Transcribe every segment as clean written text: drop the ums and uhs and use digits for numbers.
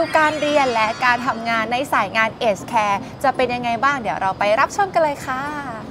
ลการเรียนและการทำงานในสายงาน Age Care จะเป็นยังไงบ้างเดี๋ยวเราไปรับชมกันเลยค่ะ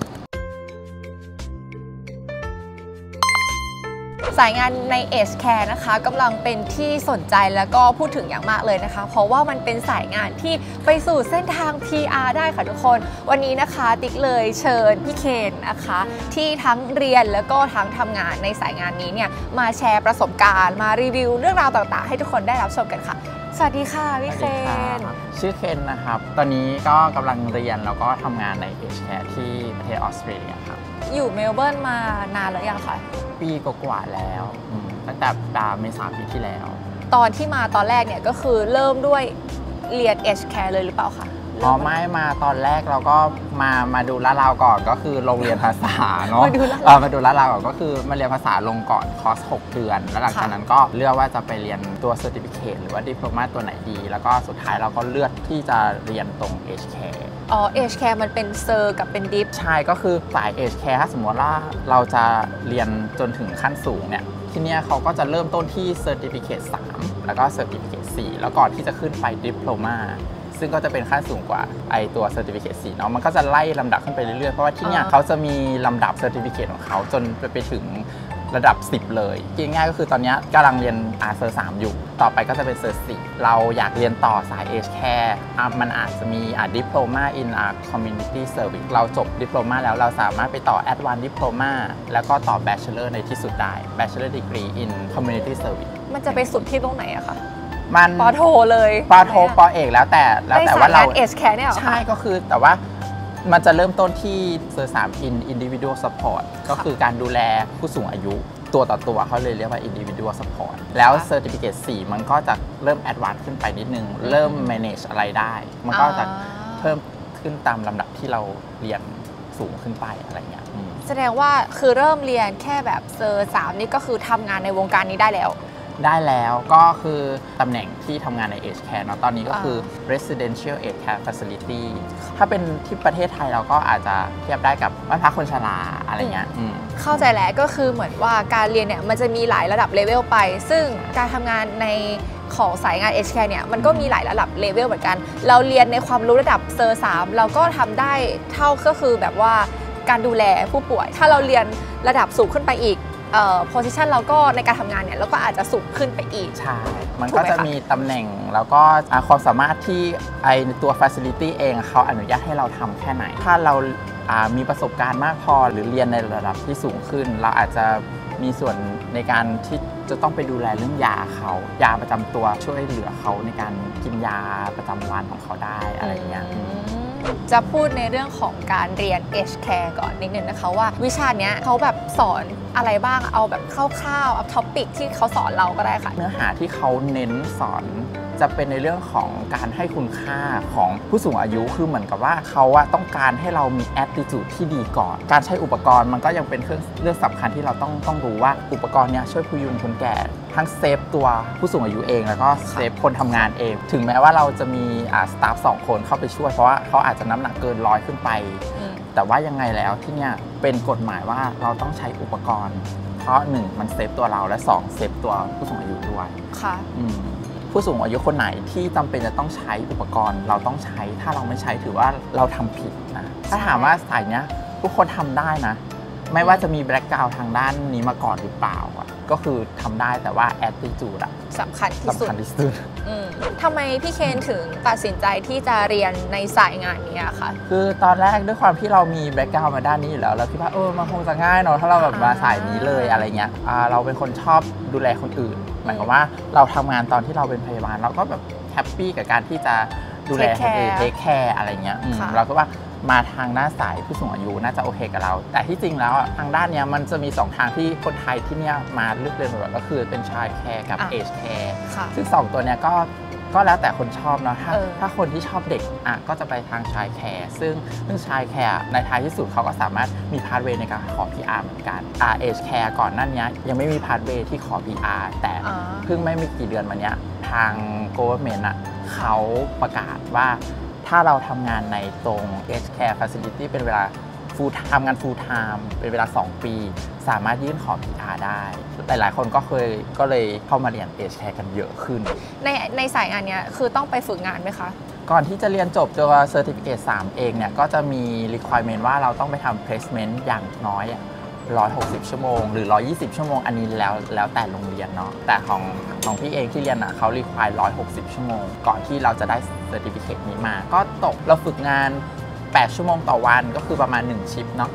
สายงานใน Age Care นะคะกำลังเป็นที่สนใจแล้วก็พูดถึงอย่างมากเลยนะคะเพราะว่ามันเป็นสายงานที่ไปสู่เส้นทาง PR ได้ค่ะทุกคนวันนี้นะคะติ๊กเลยเชิญพี่เคนนะคะที่ทั้งเรียนแล้วก็ทั้งทำงานในสายงานนี้เนี่ยมาแชร์ประสบการณ์มารีวิวเรื่องราวต่างๆให้ทุกคนได้รับชมกันค่ะสวัสดีค่ะพี่เคนชื่อเคนนะครับตอนนี้ก็กำลังเรียนแล้วก็ทำงานใน Age Care ที่ประเทศออสเตรเลียครับอยู่เมลเบิร์นมานานแล้วยังคะปีกว่าแล้วตั้งแต่เมษายนปีที่แล้วตอนที่มาตอนแรกเนี่ยก็คือเริ่มด้วยเรียน Age Care เลยหรือเปล่าคะไม่มาตอนแรกเราก็มาดูลาดราวก่อนก็คือโรงเรียนภาษาเนาะมาดูลาดราวก่อนก็คือมาเรียนภาษาลงก่อนคอร์ส6 เดือนแล้วหลังจากนั้นก็เลือกว่าจะไปเรียนตัวเซอร์ติฟิเคตหรือว่าดิโพลมาตัวไหนดีแล้วก็สุดท้ายเราก็เลือกที่จะเรียนตรง Age Care Age Care มันเป็นเซอร์กับเป็นดิฟใช่ก็คือสาย Age Care ถ้าสมมติว่าเราจะเรียนจนถึงขั้นสูงเนี่ยที่นี่เขาก็จะเริ่มต้นที่ Certificate 3 แล้วก็ Certificate 4 แล้วก่อนที่จะขึ้นไป Diploma ซึ่งก็จะเป็นขั้นสูงกว่าไอตัว Certificate 4 เนาะมันก็จะไล่ลำดับขึ้นไปเรื่อยๆเพราะว่าที่นี่เขาจะมีลำดับ Certificate ของเขาจนไปถึงระดับ 10 เลยง่ายๆก็คือตอนนี้กำลังเรียนเซอร์ 3 อยู่ต่อไปก็จะเป็นเซอร์ 4 เราอยากเรียนต่อสาย Age Care มันอาจจะมีDiploma in Community Service เราจบ Diploma แล้วเราสามารถไปต่อ Advanced Diploma แล้วก็ต่อ Bachelor ในที่สุดได้ Bachelor Degree in Community Service มันจะไปสุดที่ตรงไหนอะคะมันป.โทเลยป.โทป.เอกแล้วแต่ว่าเรา Age Care เนี่ยใช่ก็คือแต่ว่ามันจะเริ่มต้นที่เซอร์ 3 Individual Support ก็คือการดูแลผู้สูงอายุตัวต่อตัวเขาเลยเรียกว่า Individual Support แล้ว Certificate 4 มันก็จะเริ่ม Advance ขึ้นไปนิดนึงเริ่ม manage อะไรได้มันก็จะเพิ่มขึ้นตามลำดับที่เราเรียนสูงขึ้นไปอะไรเงี้ยแสดงว่าคือเริ่มเรียนแค่แบบเซอร์ 3 นี่ก็คือทำงานในวงการนี้ได้แล้วก็คือตำแหน่งที่ทำงานใน Age Care เนาะตอนนี้ก็คือ Residential Age Care Facility ถ้าเป็นที่ประเทศไทยเราก็อาจจะเทียบได้กับบ้านพักคนชราอะไรเงี้ยเข้าใจแล้วก็คือเหมือนว่าการเรียนเนี่ยมันจะมีหลายระดับเลเวลไปซึ่งการทำงานในของสายงาน Age Care เนี่ยมันก็มีหลายระดับเลเวลเหมือนกันเราเรียนในความรู้ระดับเซอร์ 3เราก็ทำได้เท่าก็คือแบบว่าการดูแลผู้ป่วยถ้าเราเรียนระดับสูงขึ้นไปอีกposition เราก็ในการทำงานเนี่ยเราก็อาจจะสูงขึ้นไปอีกใช่มันก็จะมีตำแหน่งแล้วก็ความสามารถที่ตัว facility เองเขาอนุญาตให้เราทำแค่ไหนถ้าเรามีประสบการณ์มากพอหรือเรียนในระดับที่สูงขึ้นเราอาจจะมีส่วนในการที่จะต้องไปดูแลเรื่องยาเขายาประจำตัวช่วยเหลือเขาในการกินยาประจำวันของเขาได้อะไรอย่างเงี้ยจะพูดในเรื่องของการเรียน Age Care ก่อนนิดนึงนะคะว่าวิชาเนี้ยเขาแบบสอนอะไรบ้างเอาแบบคร่าวๆเอาท็อปิกที่เขาสอนเราก็ได้ค่ะเนื้อหาที่เขาเน้นสอนจะเป็นในเรื่องของการให้คุณค่าของผู้สูงอายุคือเหมือนกับว่าเขาต้องการให้เรามี attitude ที่ดีก่อนการใช้อุปกรณ์มันก็ยังเป็นเรื่องสำคัญที่เราต้องรู้ว่าอุปกรณ์เนี้ยช่วยพยุงคนแก่ทั้งเซฟตัวผู้สูงอายุเองแล้วก็เซฟคนทำงานเองถึงแม้ว่าเราจะมีสตาฟ2 คนเข้าไปช่วยเพราะว่าเขาอาจจะน้ำหนักเกิน100ขึ้นไปแต่ว่ายังไงแล้วที่เนี่ยเป็นกฎหมายว่าเราต้องใช้อุปกรณ์เพราะ1มันเซฟตัวเราและ2เซฟตัวผู้สูงอายุด้วยค่ะผู้สูงอายุคนไหนที่จำเป็นจะต้องใช้อุปกรณ์เราต้องใช้ถ้าเราไม่ใช้ถือว่าเราทำผิดนะถ้าถามว่าสายเนี้ยทุกคนทำได้นะไม่ว่าจะมีแบ็คกราวด์ทางด้านนี้มาก่อนหรือเปล่าก็คือทำได้แต่ว่า attitude สำคัญที่สุดทำไมพี่เคนถึงตัดสินใจที่จะเรียนในสายงานนี้คะคือตอนแรกด้วยความที่เรามีแบ็คกราวด์มาด้านนี้อยู่แล้วเราคิดว่ามันคงจะง่ายเนาะถ้าเราแบบมาสายนี้เลยอะไรเงี้ยเราเป็นคนชอบดูแลคนอื่นหมายความว่าเราทำงานตอนที่เราเป็นพยาบาลเราก็แบบแฮปปี้กับการที่จะดูแลคนอื่นเทคแคร์อะไรเงี้ยเราคิดว่ามาทางด้านสายผู้สูงอายุน่าจะโอเคกับเราแต่ที่จริงแล้วทางด้านนี้มันจะมี2ทางที่คนไทยที่เนี่ยมาเลือกเรียนแบบก็คือเป็นชายแคร์กับเอจแคร์ซึ่ง2ตัวเนี้ยก็แล้วแต่คนชอบเนาะถ้าคนที่ชอบเด็กก็จะไปทางชายแคร์ซึ่งชายแคร์ในท้ายที่สุดเขาก็สามารถมีพาสเวย์ในการขอ PR เหมือนกันเอจแคร์ก่อนหน้านี้ยังไม่มีพาสเวย์ที่ขอ PR แต่เพิ่งไม่มีกี่เดือนมาเนี้ยทาง government เขาประกาศว่าถ้าเราทำงานในตรง Age Care Facility เป็นเวลาทำงาน full time เป็นเวลา 2 ปีสามารถยื่นขอ PR ได้หลายๆคนก็เลยเข้ามาเรียน Aged Care กันเยอะขึ้นในสายงานเนี้ยคือต้องไปฝึกงานไหมคะก่อนที่จะเรียนจบตัว Certificate 3 เองเนี่ยก็จะมี requirement ว่าเราต้องไปทำ placement อย่างน้อย160 ชั่วโมงหรือ 120 ชั่วโมงอันนี้แล้วแต่โรงเรียนเนาะแต่ของพี่เองที่เรียนอ่ะเขา require 160 ชั่วโมงก่อนที่เราจะได้ Certificate นี้มาก็ตกเราฝึกงาน8 ชั่วโมงต่อวันก็คือประมาณ1ชิปเนาะ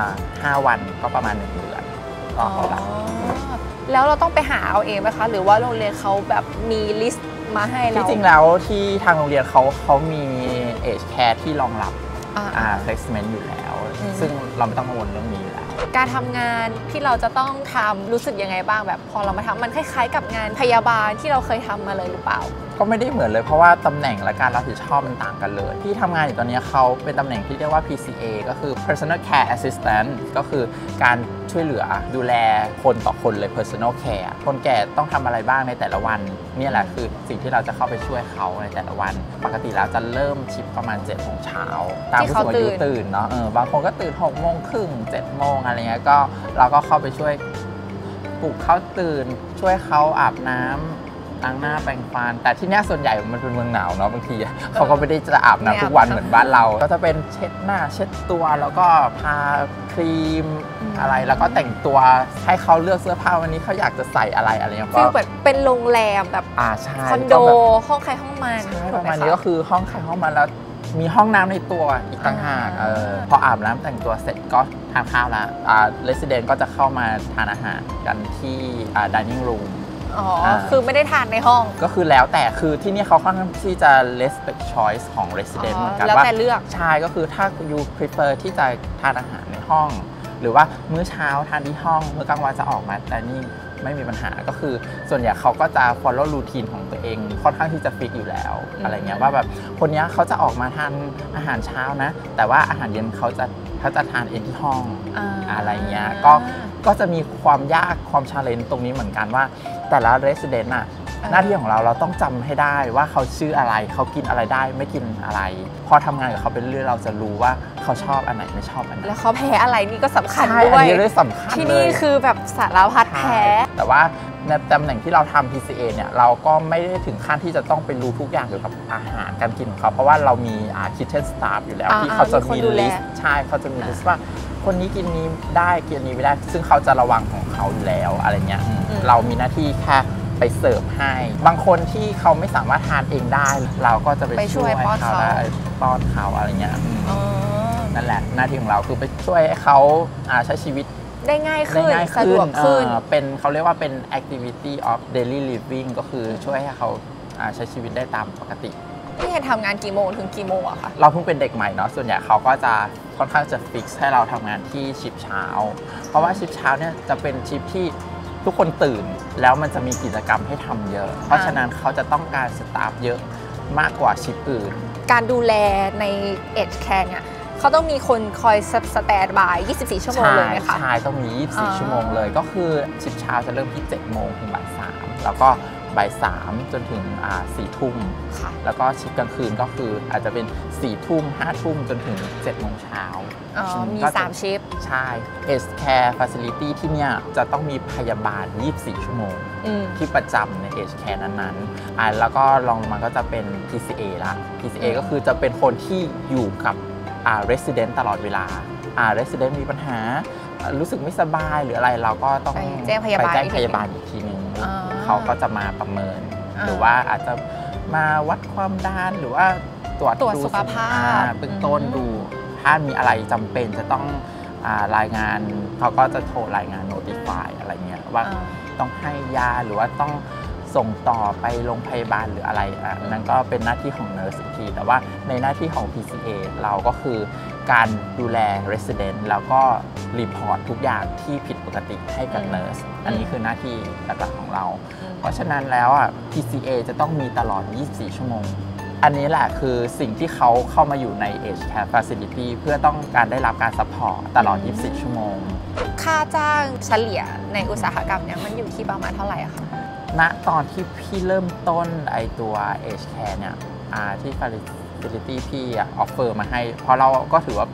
5 วันก็ประมาณ1 เดือนก็พอละแล้วเราต้องไปหาเอาเองไหมคะหรือว่าโรงเรียนเขาแบบมีลิสต์มาให้เราที่จริงแล้วที่ทางโรงเรียนเขามี Aged Care ที่รองรับplacement อยู่แล้วซึ่งเราไม่ต้องกังวลเรื่องนี้อยู่แล้วการทำงานที่เราจะต้องทำรู้สึกยังไงบ้างแบบพอเรามาทำมันคล้ายๆกับงานพยาบาลที่เราเคยทำมาเลยหรือเปล่าก็ไม่ได้เหมือนเลยเพราะว่าตำแหน่งและการรับผิดชอบมันต่างกันเลยที่ทำงานอยู่ตอนนี้เขาเป็นตำแหน่งที่เรียกว่า PCA ก็คือ Personal Care Assistant ก็คือการช่วยเหลือดูแลคนต่อคนเลย Personal Care คนแก่ต้องทำอะไรบ้างในแต่ละวันนี่แหละคือสิ่งที่เราจะเข้าไปช่วยเขาในแต่ละวันปกติแล้วจะเริ่มชิปประมาณ 7 โมงเช้าตามผู้สูงอายุตื่นเนาะบางคนก็ตื่น6 โมงครึ่ง7 โมงอะไรเงี้ยก็เราก็เข้าไปช่วยปลุกเขาตื่นช่วยเขาอาบน้ำล้างหน้าแปรงฟันแต่ที่นี่ส่วนใหญ่มันเป็นเมืองหนาวเนาะบางทีเขาก็ไม่ได้จะอาบน้ำทุกวันเหมือนบ้านเราก็จะเป็นเช็ดหน้าเช็ดตัวแล้วก็ทาครีมอะไรแล้วก็แต่งตัวให้เขาเลือกเสื้อผ้าวันนี้เขาอยากจะใส่อะไรเงี้ยก็แบบเป็นโรงแรมแบบคอนโดห้องใครห้องมันใช่ประมาณนี้ก็คือห้องใครห้องมันแล้วมีห้องน้ำในตัวอีกต่างหากพออาบน้ำแต่งตัวเสร็จก็ทานข้าวแล้วresident ก็จะเข้ามาทานอาหารกันที่dining room คือไม่ได้ทานในห้องก็คือแล้วแต่คือที่นี่เขาค่อนข้างที่จะ respect choice ของ resident เหมือนกันว่าแล้วแต่เลือกใช่ก็คือถ้า you prefer ที่จะทานอาหารในห้องหรือว่ามื้อเช้าทานที่ห้องมื้อกลางวันจะออกมาแต่นี่ไม่มีปัญหาก็คือส่วนใหญ่เขาก็จะ follow routine ของตัวเองค่อนข้างที่จะฟิกอยู่แล้วอะไรเงี้ยว่าแบบคนนี้เขาจะออกมาทานอาหารเช้านะแต่ว่าอาหารเย็นเขาจะทานเองที่ห้องอะไรเงี้ยก็จะมีความยากความชาเลนจ์ตรงนี้เหมือนกันว่าแต่ละ resident น่ะหน้าที่ของเราต้องจำให้ได้ว่าเขาชื่ออะไรเขากินอะไรได้ไม่กินอะไรพอทำงานกับเขาเป็นเรื่องเราจะรู้ว่าเขาชอบอันไหนไม่ชอบอันไหนแล้วเขาแพ้อะไรนี่ก็สำคัญด้วยอันนี้เลยสำคัญที่นี่คือแบบสารพัดแพ้แต่ว่าในตำแหน่งที่เราทำ PCA เนี่ยเราก็ไม่ได้ถึงขั้นที่จะต้องไปรู้ทุกอย่างเกี่ยวกับอาหารการกินของเขาเพราะว่าเรามีkitchen staff อยู่แล้วที่เขาจะมีลิสต์ใช่เขาจะมีลิสต์ว่าคนนี้กินนี้ได้กินนี้ไม่ได้ซึ่งเขาจะระวังของเขาอยู่แล้วอะไรเงี้ยเรามีหน้าที่แค่ไปเสิร์ฟให้บางคนที่เขาไม่สามารถทานเองได้เราก็จะไปช่วยเขาได้ป้อนเขาอะไรเงี้ยนั่นแหละหน้าที่ของเราคือไปช่วยให้เขาใช้ชีวิตได้ง่ายขึ้นสะดวกขึ้นเป็นเขาเรียกว่าเป็น activity of daily living ก็คือช่วยให้เขาใช้ชีวิตได้ตามปกติพี่เห็นทำงานกี่โมงถึงกี่โมงอะคะเราเพิ่งเป็นเด็กใหม่เนาะส่วนใหญ่เขาก็จะค่อนข้างจะฟิกให้เราทำงานที่ชิปเช้าเพราะว่าชิปเช้าเนี่ยจะเป็นชิปที่ทุกคนตื่นแล้วมันจะมีกิจกรรมให้ทำเยอะเพราะฉะนั้นเขาจะต้องการสตาฟเยอะมากกว่าชิปอื่นการดูแลใน Aged Care เนี่ยเขาต้องมีคนคอยสแตนด์บาย24 ชั่วโมงเลยไหมคะใช่ต้องมี24 ชั่วโมงเลยก็คือชิปเช้าจะเริ่มที่7 โมงถึงบ่าย 3แล้วก็บ่าย 3จนถึง4 ทุ่มแล้วก็ชิปกลางคืนก็คืออาจจะเป็น4 ทุ่ม5 ทุ่มจนถึง7 โมงเช้ามี3ชิปใช่ Aged Care Facility ที่เนี่ยจะต้องมีพยาบาล24 ชั่วโมงที่ประจำใน Aged Care นั้นๆแล้วก็ลองลงมาก็จะเป็น PCA ละ PCA ก็คือจะเป็นคนที่อยู่กับresident ตลอดเวลาresident มีปัญหารู้สึกไม่สบายหรืออะไรเราก็ต้องไปแจ้งพยาบาลอีกทีนึงเขาก็จะมาประเมินหรือว่าอาจจะมาวัดความดันหรือว่าตรวจสุขภาพเบื้องต้นดูถ้ามีอะไรจำเป็นจะต้องรายงานเขาก็จะโทรรายงาน notify อะไรเงี้ยว่าต้องให้ยาหรือว่าต้องส่งต่อไปโรงพยาบาลหรืออะไรนั่นก็เป็นหน้าที่ของ nurse อีกทีแต่ว่าในหน้าที่ของ PCA เราก็คือการดูแล resident แล้วก็รีพอร์ตทุกอย่างที่ผิดปกติให้กับ nurse อันนี้คือหน้าที่หลักๆของเราเพราะฉะนั้นแล้วPCA จะต้องมีตลอด24 ชั่วโมงอันนี้แหละคือสิ่งที่เขาเข้ามาอยู่ใน Aged Care Facility เพื่อต้องการได้รับการซัพพอร์ตตลอด24 ชั่วโมงค่าจ้างเฉลี่ยในอุตสาหกรรมเนี่ยมันอยู่ที่ประมาณเท่าไหร่คะณตอนที่พี่เริ่มต้นไอตัว Aged Care เนี่ยที่ Facility พี่ออฟเฟอร์มาให้เพราะเราก็ถือว่าเป็น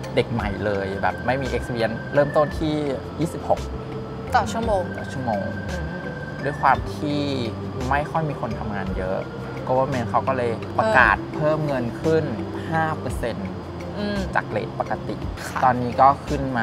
เด็กใหม่เลยแบบไม่มี experience เริ่มต้นที่ 26 ต่อชั่วโมงต่อชั่วโมง ด้วยความที่ไม่ค่อยมีคนทำงานเยอะ government เขาก็เลยประกาศเพิ่มเงินขึ้น 5% จากเรทปกติ ตอนนี้ก็ขึ้นมา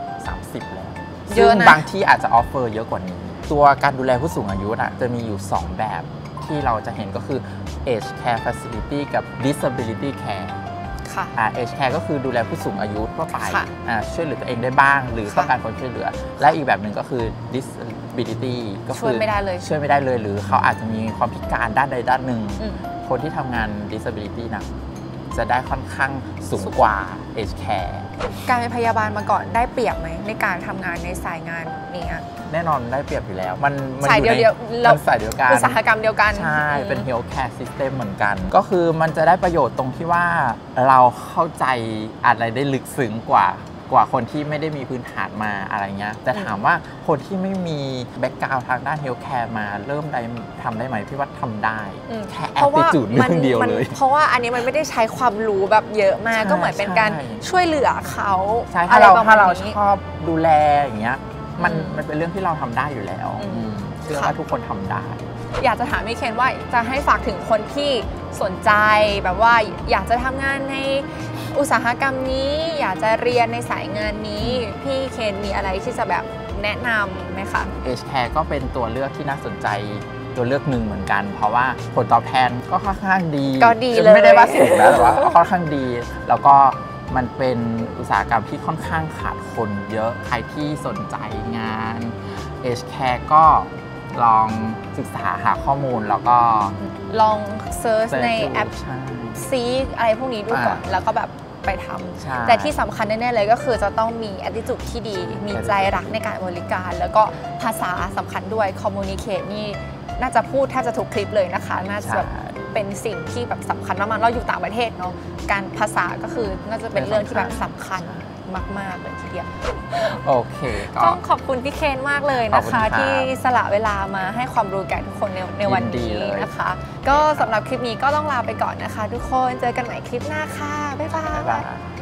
30 แล้วเยอะนะซึ่งบางที่อาจจะออฟเฟอร์เยอะกว่านี้ ตัวการดูแลผู้สูงอายุจะมีอยู่ 2 แบบที่เราจะเห็นก็คือ age care facility กับ disability care ค่ะ age care ก็คือดูแลผู้สูงอายุทั่วไปค่ะช่วยเหลือตัวเองได้บ้าง หรือค่ะต้องการคนช่วยเหลือ และอีกแบบหนึ่งก็คือ disability ก็คือช่วยไม่ได้เลยช่วยไม่ได้เลย หรือเขาอาจจะมีความพิการด้านใดด้านหนึ่งอืมคนที่ทำงาน disability จะได้ค่อนข้างสูงกว่า age care การเป็นพยาบาลมาก่อนได้เปรียบไหมในการทำงานในสายงานนี้แน่นอนได้เปรียบอยู่แล้ว มันสายอยู่ในเดียวๆมันสายเดียวกันอุตสาหกรรมเดียวกันใช่ เป็น healthcare system เหมือนกัน ก็คือมันจะได้ประโยชน์ตรงที่ว่าเราเข้าใจอะไรได้ลึกซึ้งกว่าคนที่ไม่ได้มีพื้นฐานมาอะไรเงี้ยแต่ถามว่าคนที่ไม่มีแบ็กกราวด์ทางด้าน healthcare มาเริ่มได้ทำได้ไหมพี่ว่าทำได้ แค่แอปไปจุดเรื่องเดียวเลยเพราะว่าอันนี้มันไม่ได้ใช้ความรู้แบบเยอะมากใช่ก็เหมือนเป็นการช่วยเหลือเขาใช่อะถ้าไรเราประมาถ้าณเรานี้ชอบดูแลอย่างเงี้ยมันอืมมันเป็นเรื่องที่เราทำได้อยู่แล้ว เชื่อว่าทุกคนทำได้อยากจะถามพี่เคนว่าจะให้ฝากถึงคนที่สนใจแบบว่าอยากจะทำงานในอุตสาหกรรมนี้ อยากจะเรียนในสายงานนี้ พี่เคนมีอะไรที่จะแบบแนะนำไหมคะ Age Care ก็เป็นตัวเลือกที่น่าสนใจตัวเลือกหนึ่งเหมือนกัน เพราะว่าผลตอบแทนก็ค่อนข้างดีก็ดีเลยไม่ได้ว่าสูงนะแต่ว่าก็ค่อนข้างดี แล้วก็มันเป็นอุตสาหกรรมที่ค่อนข้างขาดคนเยอะใครที่สนใจงาน Age Care ก็ลองศึกษาหาข้อมูลแล้วก็ลองเซิร์ชในแอปใช่ซีอะไรพวกนี้ดูก่อน แล้วก็แบบไปทใช่ำแต่ที่สำคัญแน่ๆเลยก็คือจะต้องมี attitude ที่ดี มีใจรักในการบริการ แล้วก็ภาษาสำคัญด้วย communicate นี่น่าจะพูดแทบจะทุกคลิปเลยนะคะ น่าจะแบบเป็นสิ่งที่แบบสำคัญมากๆเราอยู่ต่างประเทศเนาะการภาษาก็คือน่าจะเป็นเรื่องที่แบบสำคัญมากๆเลยทีเดียวโอเคก็ต้องขอบคุณพี่เคนมากเลยนะขอบคุณครัคะบที่สละเวลามาให้ความรู้แก่ทุกคนในวันยินดีนี้เลยนะคะ ก็สำหรับคลิปนี้ก็ต้องลาไปก่อนนะคะ ทุกคนเจอกันใหม่คลิปหน้าค่ะ บ๊ายบาบ๊ายบาย ย